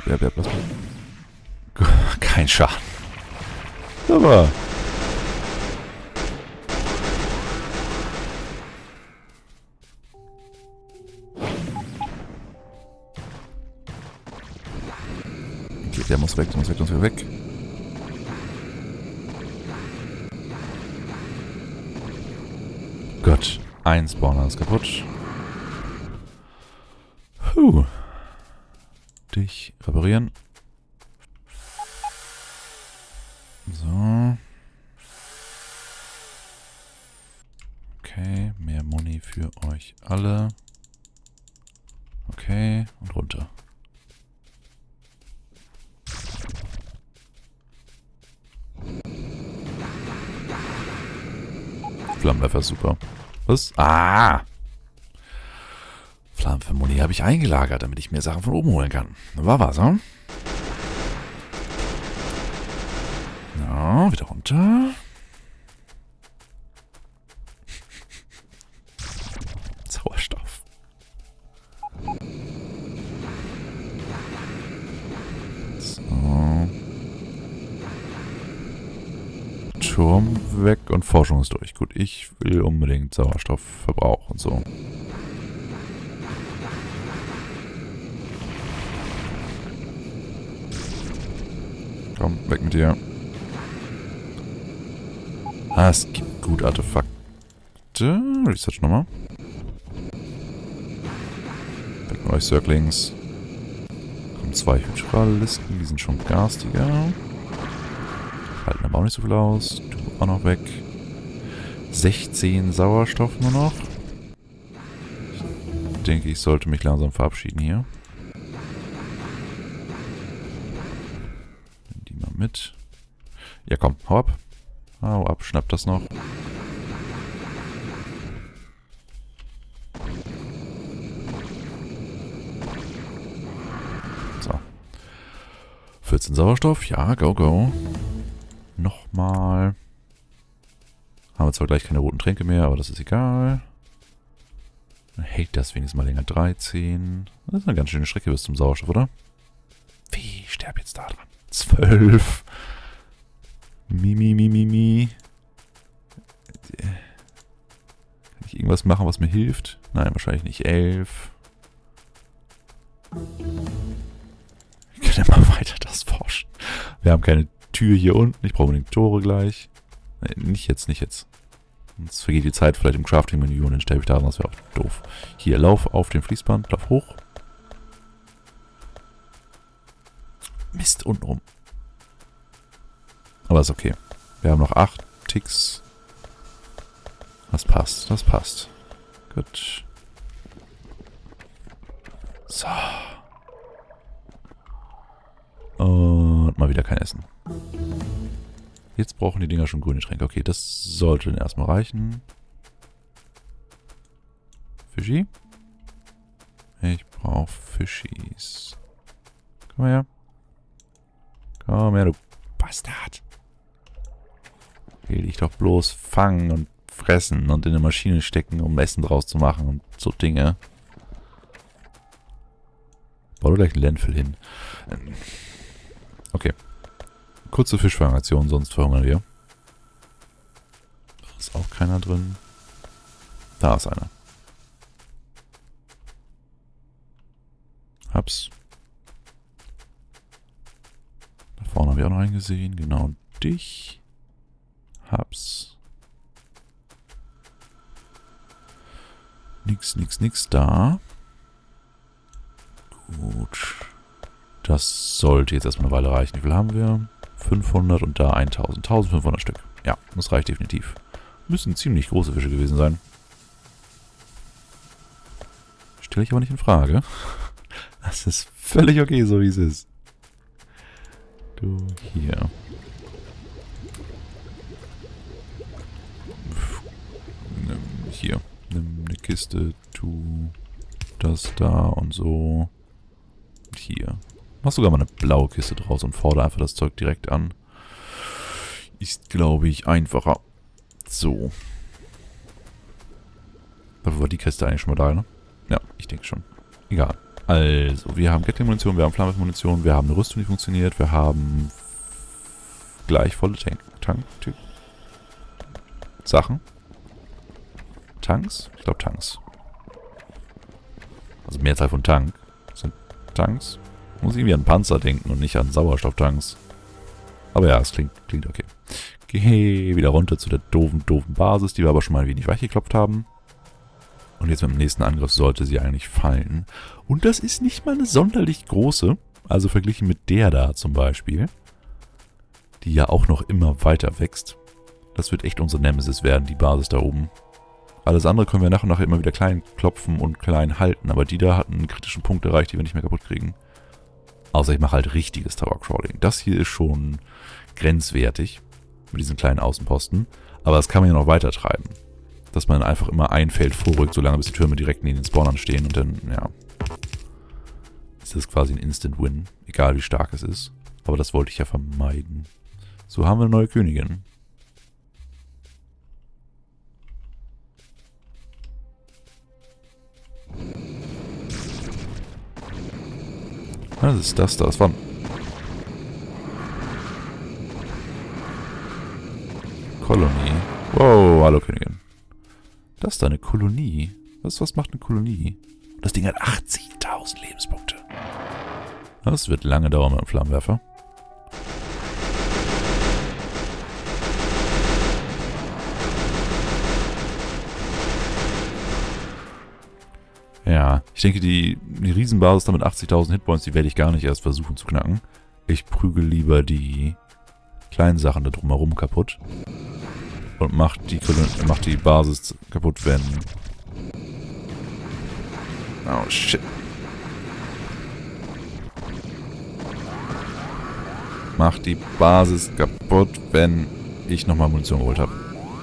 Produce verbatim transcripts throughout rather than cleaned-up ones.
Wer, wer, was? Kein Schaden. Aber. Okay, der muss weg, der muss weg, der muss weg. Gott, ein Spawner ist kaputt. Puh. Dich reparieren. So. Okay, mehr Money für euch alle. Okay, und runter. Flammenwerfer ist super. Was? Ah! Flammenwerfer-Muni habe ich eingelagert, damit ich mir Sachen von oben holen kann. War was, hm? Ja, wieder runter. Sauerstoff. So. Turm weg und Forschung ist durch. Gut, ich will unbedingt Sauerstoffverbrauch und so. Komm, weg mit dir. Ah, es gibt gut Artefakte. Research nochmal. Weg mit euch, Circlings. Kommen zwei Hydralisten, die sind schon garstiger. Halten aber auch nicht so viel aus. Du auch noch weg. sechzehn Sauerstoff nur noch. Ich denke, ich sollte mich langsam verabschieden hier. Nimm die mal mit. Ja komm, hau ab. Hau ab, schnapp das noch. So. vierzehn Sauerstoff, ja, go, go. Nochmal. Haben wir zwar gleich keine roten Tränke mehr, aber das ist egal. Dann hält das wenigstens mal länger. dreizehn. Das ist eine ganz schöne Strecke bis zum Sauerstoff, oder? Wie, ich sterbe jetzt da dran. zwölf. Mimi, mi, mi, mi. Kann ich irgendwas machen, was mir hilft? Nein, wahrscheinlich nicht. elf. Ich kann immer weiter das forschen. Wir haben keine Tür hier unten. Ich brauche unbedingt Tore gleich. Nee, nicht jetzt, nicht jetzt. Sonst vergeht die Zeit vielleicht im Crafting-Menü und dann sterbe ich da, das wäre auch doof. Hier, lauf auf dem Fließband, lauf hoch. Mist, unten rum. Aber ist okay. Wir haben noch acht Ticks. Das passt, das passt. Gut. So. Und mal wieder kein Essen. Jetzt brauchen die Dinger schon grüne Tränke. Okay, das sollte dann erstmal reichen. Fischi? Ich brauche Fischis. Komm her. Komm her, du Bastard. Will dich doch bloß fangen und fressen und in eine Maschine stecken, um Essen draus zu machen und so Dinge. Bau doch gleich ein Landfill hin. Okay. Kurze Fischfangaktion, sonst verhungern wir. Da ist auch keiner drin. Da ist einer. Hab's. Da vorne haben wir auch noch einen gesehen. Genau dich. Hab's. Nix, nix, nix da. Gut. Das sollte jetzt erstmal eine Weile reichen. Wie viel haben wir? fünfhundert und da tausend. eintausendfünfhundert Stück. Ja, das reicht definitiv. Müssen ziemlich große Fische gewesen sein. Stelle ich aber nicht in Frage. Das ist völlig okay, so wie es ist. Du hier. Nimm hier. Nimm eine Kiste. Tu das da und so. Und hier. Mach sogar mal eine blaue Kiste draus und fordere einfach das Zeug direkt an. Ist, glaube ich, einfacher. So. Dafür war die Kiste eigentlich schon mal da, ne? Ja, ich denke schon. Egal. Also, wir haben Gatling-Munition, wir haben Flammenwerfer-Munition, wir haben eine Rüstung, die funktioniert, wir haben gleich volle Tank, Tank, Tank Sachen. Tanks? Ich glaube Tanks. Also Mehrzahl von Tank. Das sind Tanks. Muss irgendwie an Panzer denken und nicht an Sauerstofftanks. Aber ja, es klingt, klingt okay. Geh wieder runter zu der doofen, doofen Basis, die wir aber schon mal ein wenig weichgeklopft haben. Und jetzt mit dem nächsten Angriff sollte sie eigentlich fallen. Und das ist nicht mal eine sonderlich große. Also verglichen mit der da zum Beispiel. Die ja auch noch immer weiter wächst. Das wird echt unsere Nemesis werden, die Basis da oben. Alles andere können wir nach und nach immer wieder klein klopfen und klein halten. Aber die da hat einen kritischen Punkt erreicht, die wir nicht mehr kaputt kriegen. Außer ich mache halt richtiges Tower Crawling. Das hier ist schon grenzwertig. Mit diesen kleinen Außenposten. Aber das kann man ja noch weiter treiben. Dass man einfach immer ein Feld vorrückt, solange bis die Türme direkt neben den Spawnern stehen. Und dann, ja, ist das quasi ein Instant Win. Egal wie stark es ist. Aber das wollte ich ja vermeiden. So haben wir eine neue Königin. Was ist das da? Das war... Kolonie. Wow, hallo Königin. Das ist da eine Kolonie. Was, was macht eine Kolonie? Das Ding hat achtzigtausend Lebenspunkte. Das wird lange dauern mit dem Flammenwerfer. Ja, ich denke, die, die Riesenbasis da mit achtzigtausend Hitpoints, die werde ich gar nicht erst versuchen zu knacken. Ich prügel lieber die kleinen Sachen da drumherum kaputt. Und mach die, mach die Basis kaputt, wenn... Oh, shit. Mach die Basis kaputt, wenn ich nochmal Munition geholt habe.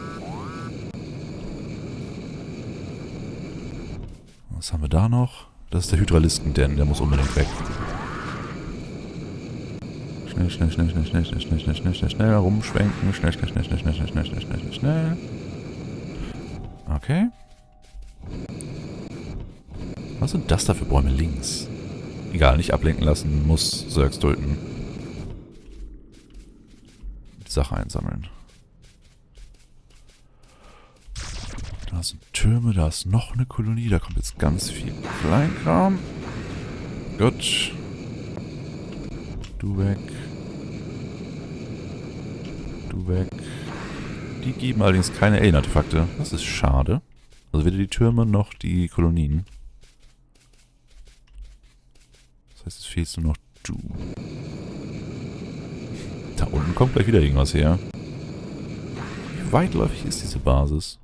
Was haben wir da noch? Das ist der Hydralisten-Den, der muss unbedingt weg. Schnell, schnell, schnell, schnell, schnell, schnell, schnell, schnell, schnell, schnell, schnell rumschwenken. Schnell, schnell, schnell, schnell, schnell, schnell, schnell, schnell, schnell, schnell, schnell. Okay. Was sind das da für Bäume links? Egal, nicht ablenken lassen, muss Zergs töten. Die Sache einsammeln. Da sind Türme, da ist noch eine Kolonie, da kommt jetzt ganz viel Kleinkram. Gut. Du weg. Du weg. Die geben allerdings keine Alien-Artefakte. Das ist schade. Also weder die Türme noch die Kolonien. Das heißt, es fehlt nur noch du. Da unten kommt gleich wieder irgendwas her. Wie weitläufig ist diese Basis?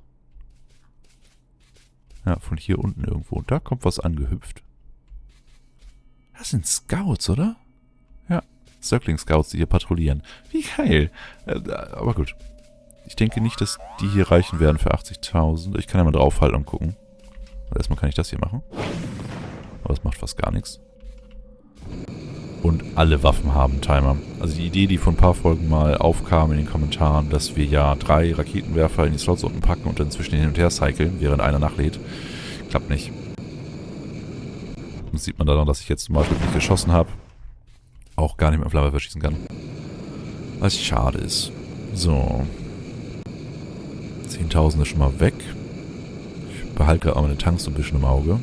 Ja, von hier unten irgendwo. Und da kommt was angehüpft. Das sind Scouts, oder? Ja, Circling-Scouts, die hier patrouillieren. Wie geil. Äh, aber gut. Ich denke nicht, dass die hier reichen werden für achtzigtausend. Ich kann ja mal draufhalten und gucken. Also erstmal kann ich das hier machen. Aber das macht fast gar nichts. Und alle Waffen haben Timer. Also die Idee, die vor ein paar Folgen mal aufkam in den Kommentaren, dass wir ja drei Raketenwerfer in die Slots unten packen und dann zwischen den hin und her cyclen, während einer nachlädt, klappt nicht. Das sieht man daran, dass ich jetzt zum Beispiel, wenn ich geschossen habe, auch gar nicht mehr Flammenwerfer schießen kann. Was schade ist. So. zehntausend ist schon mal weg. Ich behalte gerade auch meine Tanks so ein bisschen im Auge.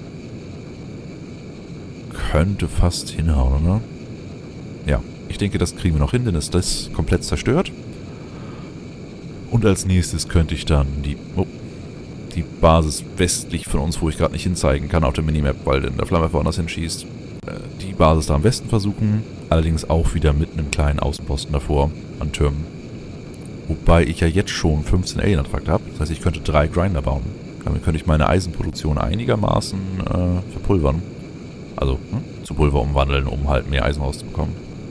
Könnte fast hinhauen, oder? Ja, ich denke, das kriegen wir noch hin, denn ist das komplett zerstört. Und als nächstes könnte ich dann die, oh, die Basis westlich von uns, wo ich gerade nicht hinzeigen kann auf der Minimap, weil denn der Flammenwerfer woanders hinschießt, äh, die Basis da am Westen versuchen. Allerdings auch wieder mit einem kleinen Außenposten davor an Türmen. Wobei ich ja jetzt schon fünfzehn Alien-Artefakte habe. Das heißt, ich könnte drei Grinder bauen. Damit könnte ich meine Eisenproduktion einigermaßen äh, verpulvern. Also hm, zu Pulver umwandeln, um halt mehr Eisen rauszubekommen.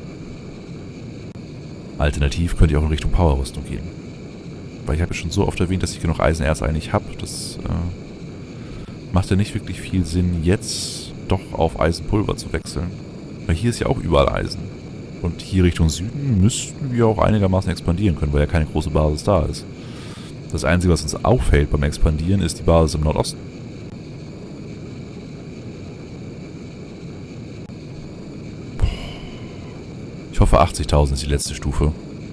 Alternativ könnte ich auch in Richtung Powerrüstung gehen. Weil ich habe ja schon so oft erwähnt, dass ich genug Eisenerz eigentlich habe. Das äh, macht ja nicht wirklich viel Sinn, jetzt doch auf Eisenpulver zu wechseln. Weil hier ist ja auch überall Eisen. Und hier Richtung Süden müssten wir auch einigermaßen expandieren können, weil ja keine große Basis da ist. Das Einzige, was uns auffällt beim Expandieren, ist die Basis im Nordosten. Ich hoffe achtzigtausend ist die letzte Stufe.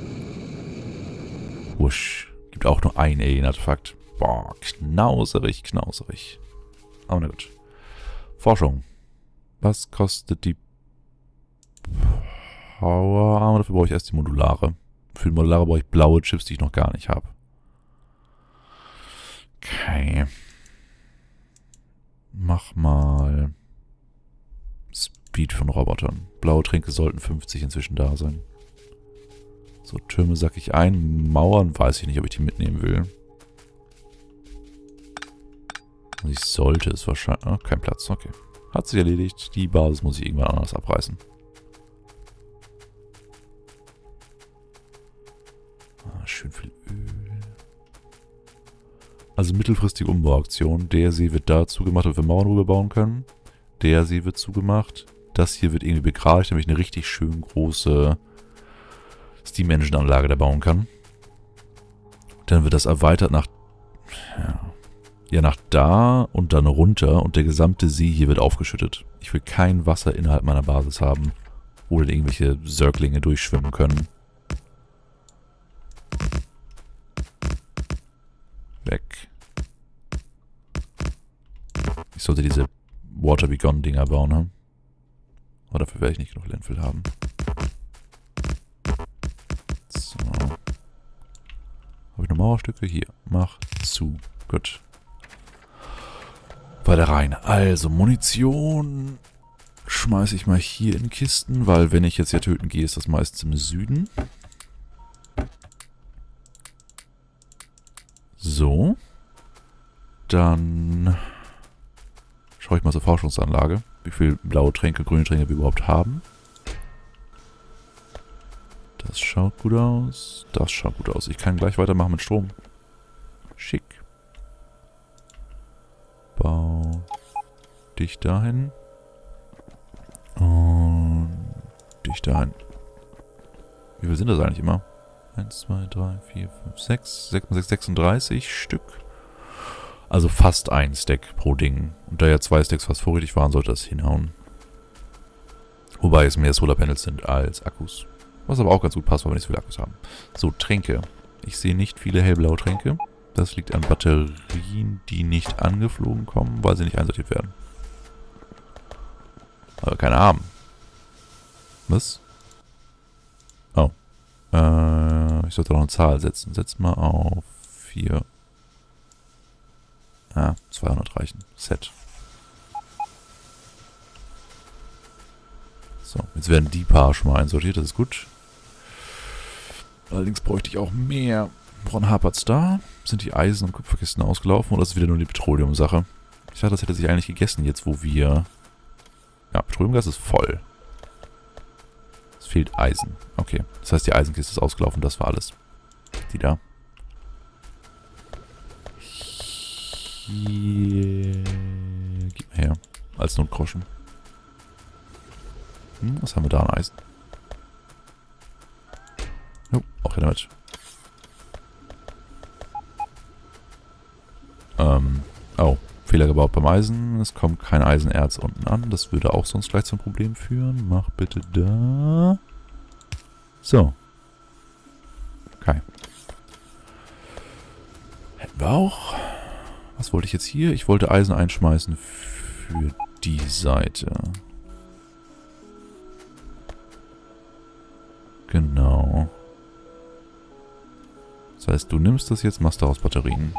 Wusch. Gibt auch nur ein Alien-Artefakt. Boah, knauserig, knauserig. Aber na gut. Forschung. Was kostet die Power? Dafür brauche ich erst die Modulare. Für die Modulare brauche ich blaue Chips, die ich noch gar nicht habe. Okay. Mach mal Speed von Robotern. Blaue Tränke sollten fünfzig inzwischen da sein. So, Türme sack ich ein. Mauern weiß ich nicht, ob ich die mitnehmen will. Ich sollte es wahrscheinlich... Oh, kein Platz, okay. Hat sich erledigt. Die Basis muss ich irgendwann anders abreißen. Ah, schön viel Öl. Also mittelfristige Umbauaktion. Der See wird da zugemacht, damit wir Mauern rüberbauen können. Der See wird zugemacht. Das hier wird irgendwie begradigt, damit ich eine richtig schön große Steam Engine Anlage da bauen kann. Dann wird das erweitert nach... Ja, ja, nach da und dann runter und der gesamte See hier wird aufgeschüttet. Ich will kein Wasser innerhalb meiner Basis haben, wo dann irgendwelche Säuglinge durchschwimmen können. Weg. Ich sollte diese Water Be Gone Dinger bauen, ne? Aber dafür werde ich nicht genug Landfill haben. So. Habe ich noch Mauerstücke? Hier. Mach zu. Gut. Weiter rein. Also, Munition schmeiße ich mal hier in Kisten, weil wenn ich jetzt hier töten gehe, ist das meistens im Süden. So. Dann schaue ich mal zur Forschungsanlage, wie viel blaue Tränke, grüne Tränke wir überhaupt haben. Das schaut gut aus. Das schaut gut aus. Ich kann gleich weitermachen mit Strom. Schick. Bau dich dahin. Und dich dahin. Wie viel sind das eigentlich immer? eins, zwei, drei, vier, fünf, sechs. sechs mal sechs, sechsunddreißig Stück. Also fast ein Stack pro Ding. Und da ja zwei Stacks fast vorrätig waren, sollte das hinhauen. Wobei es mehr Solarpanels sind als Akkus. Was aber auch ganz gut passt, weil wir nicht so viele Akkus haben. So, Tränke. Ich sehe nicht viele hellblaue Tränke. Das liegt an Batterien, die nicht angeflogen kommen, weil sie nicht einsortiert werden. Aber keine haben. Was? Oh. Äh, ich sollte noch eine Zahl setzen. Setz mal auf vier. Ah, zweihundert reichen. Set. So, jetzt werden die paar schon mal einsortiert, das ist gut. Allerdings bräuchte ich auch mehr. Woran hapert's da? Sind die Eisen- und Kupferkisten ausgelaufen oder ist es wieder nur die Petroleum-Sache? Ich dachte, das hätte sich eigentlich gegessen, jetzt wo wir... Ja, Petroleumgas ist voll. Es fehlt Eisen. Okay, das heißt, die Eisenkiste ist ausgelaufen, das war alles. Die da. Hier... Gib mir her. Als Notgroschen. Hm, was haben wir da an Eisen? Jo, auch hier damit. Ähm, oh, Fehler gebaut beim Eisen. Es kommt kein Eisenerz unten an. Das würde auch sonst gleich zum Problem führen. Mach bitte da. So. Okay. Hätten wir auch. Was wollte ich jetzt hier? Ich wollte Eisen einschmeißen für die Seite. Genau. Das heißt, du nimmst das jetzt, machst daraus Batterien.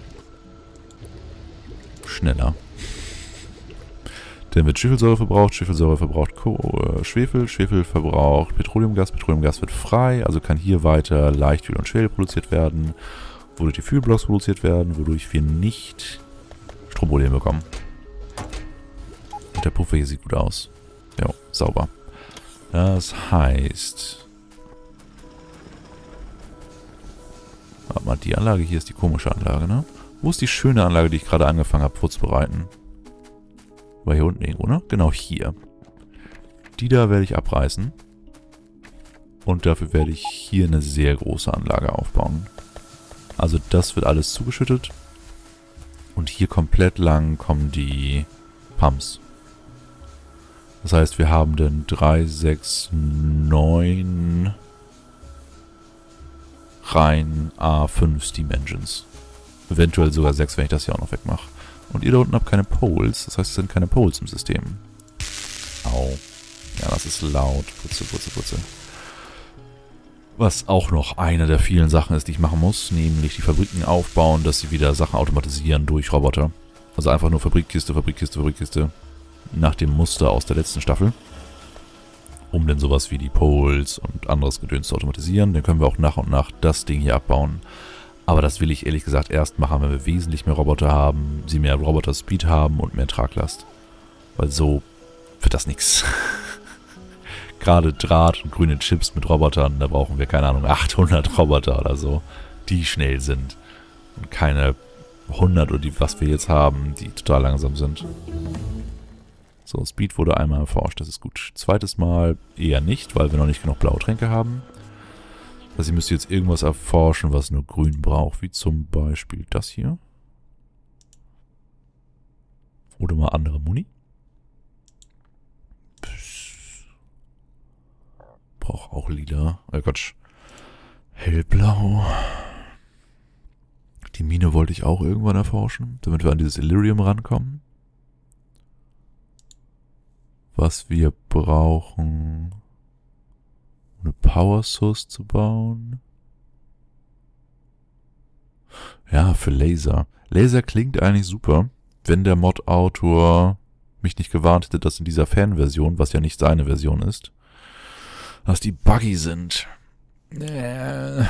Schneller. Dann wird Schwefelsäure verbraucht, Schwefelsäure verbraucht Ko äh, Schwefel, Schwefel verbraucht Petroleumgas, Petroleumgas wird frei, also kann hier weiter Leichtöl und Schwefel produziert werden, wodurch die Fuelblocks produziert werden, wodurch wir nicht Stromprobleme bekommen. Und der Puffer hier sieht gut aus. Ja, sauber. Das heißt... Warte mal, die Anlage hier ist die komische Anlage, ne? Wo ist die schöne Anlage, die ich gerade angefangen habe vorzubereiten? War hier unten irgendwo, ne? Genau hier. Die da werde ich abreißen. Und dafür werde ich hier eine sehr große Anlage aufbauen. Also das wird alles zugeschüttet. Und hier komplett lang kommen die Pumps. Das heißt, wir haben dann drei, sechs, neun rein A fünf Steam Engines. Eventuell sogar sechs, wenn ich das hier auch noch wegmache. Und ihr da unten habt keine Poles, das heißt, es sind keine Poles im System. Au. Ja, das ist laut. Putze, putze, putze. Was auch noch eine der vielen Sachen ist, die ich machen muss, nämlich die Fabriken aufbauen, dass sie wieder Sachen automatisieren durch Roboter. Also einfach nur Fabrikkiste, Fabrikkiste, Fabrikkiste. Nach dem Muster aus der letzten Staffel. Um dann sowas wie die Poles und anderes Gedöns zu automatisieren. Dann können wir auch nach und nach das Ding hier abbauen. Aber das will ich ehrlich gesagt erst machen, wenn wir wesentlich mehr Roboter haben, sie mehr Roboter-Speed haben und mehr Traglast. Weil so wird das nichts. Gerade Draht und grüne Chips mit Robotern, da brauchen wir, keine Ahnung, achthundert Roboter oder so, die schnell sind. Und keine hundert oder die, was wir jetzt haben, die total langsam sind. So, Speed wurde einmal erforscht, das ist gut. Zweites Mal eher nicht, weil wir noch nicht genug Blautränke haben. Also ihr müsst jetzt irgendwas erforschen, was nur grün braucht, wie zum Beispiel das hier. Oder mal andere Muni. Braucht auch lila. Oh Gott. Hellblau. Die Mine wollte ich auch irgendwann erforschen, damit wir an dieses Illyrium rankommen. Was wir brauchen, um eine Power Source zu bauen. Ja, für Laser. Laser klingt eigentlich super, wenn der Mod-Autor mich nicht gewarnt hätte, dass in dieser Fan-Version, was ja nicht seine Version ist, dass die buggy sind. Äh.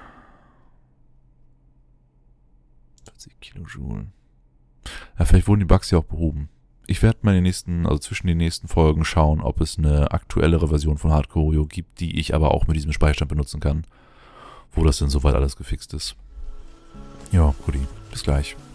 vierzig Kilojoule. Ja, vielleicht wurden die Bugs ja auch behoben. Ich werde mal in den nächsten, also zwischen den nächsten Folgen schauen, ob es eine aktuellere Version von Hardcore gibt, die ich aber auch mit diesem Speicherstand benutzen kann. Wo das denn soweit alles gefixt ist. Ja, Guti, bis gleich.